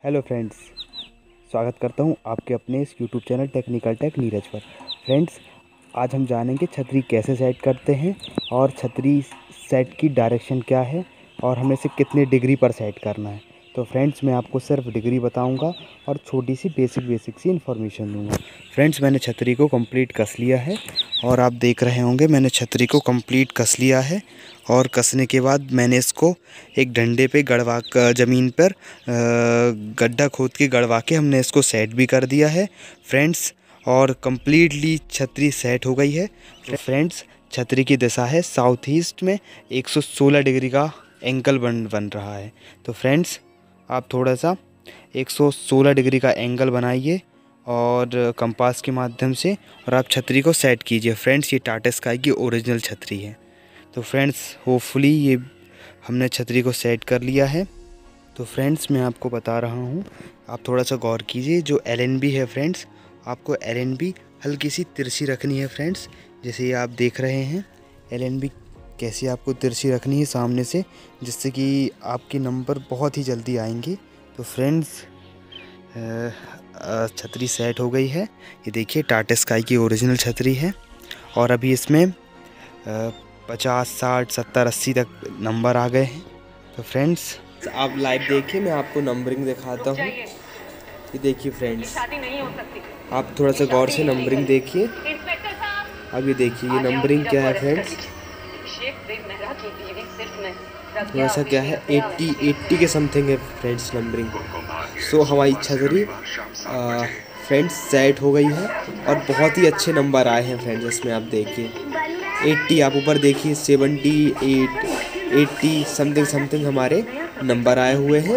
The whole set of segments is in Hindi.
हेलो फ्रेंड्स, स्वागत करता हूं आपके अपने इस YouTube channel Technical Tech Neeraj पर। फ्रेंड्स, आज हम जानेंगे छतरी कैसे सेट करते हैं और छतरी सेट की डायरेक्शन क्या है और हमें इसे कितने डिग्री पर सेट करना है। तो फ्रेंड्स, मैं आपको सिर्फ डिग्री बताऊंगा और छोटी सी बेसिक सी इन्फॉर्मेशन दूंगा। फ्रेंड्स, मैंने छतरी को कंप्लीट कस लिया है और आप देख रहे होंगे मैंने छतरी को कंप्लीट कस लिया है। और कसने के बाद मैंने इसको एक डंडे पे गड़वा कर ज़मीन पर गड्ढा खोद के गड़वा के हमने इसको सेट भी कर दिया है फ्रेंड्स। और कंप्लीटली छतरी सेट हो गई है। तो फ्रेंड्स, छतरी की दिशा है साउथ ईस्ट में 116 डिग्री का एंगल बन रहा है। तो फ्रेंड्स, आप थोड़ा सा 116 डिग्री का एंगल बनाइए और कंपास के माध्यम से और आप छतरी को सेट कीजिए। फ्रेंड्स, ये टाटा स्काई की ओरिजिनल छतरी है। तो फ्रेंड्स, होपफुली ये हमने छतरी को सेट कर लिया है। तो फ्रेंड्स, मैं आपको बता रहा हूँ, आप थोड़ा सा गौर कीजिए। जो LNB है फ्रेंड्स, आपको LNB हल्की सी तिरछी रखनी है फ्रेंड्स। जैसे ये आप देख रहे हैं LNB कैसी आपको तिरछी रखनी है सामने से, जिससे कि आपके नंबर बहुत ही जल्दी आएंगे। तो फ्रेंड्स, छतरी सेट हो गई है। ये देखिए टाटा स्काई की ओरिजिनल छतरी है और अभी इसमें 50, 60, 70, 80 तक नंबर आ गए हैं। तो फ्रेंड्स, आप लाइव देखिए, मैं आपको नंबरिंग दिखाता हूँ। ये देखिए फ्रेंड्स, आप थोड़ा सा गौर से नंबरिंग देखिए। अब ये देखिए ये नंबरिंग क्या है फ्रेंड्स, थोड़ा सा क्या है 80 के समथिंग है फ्रेंड्स नंबरिंग। सो हमारी छतरी फ्रेंड्स सेट हो गई है और बहुत ही अच्छे नंबर आए हैं फ्रेंड्स। इसमें आप देखिए 80, आप ऊपर देखिए 78, 80 समथिंग हमारे नंबर आए हुए हैं।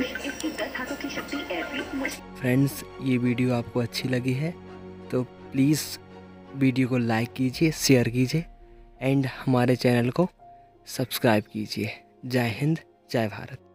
फ्रेंड्स, ये वीडियो आपको अच्छी लगी है तो प्लीज़ वीडियो को लाइक कीजिए, शेयर कीजिए एंड हमारे चैनल को सब्सक्राइब कीजिए। जय हिंद, जय भारत।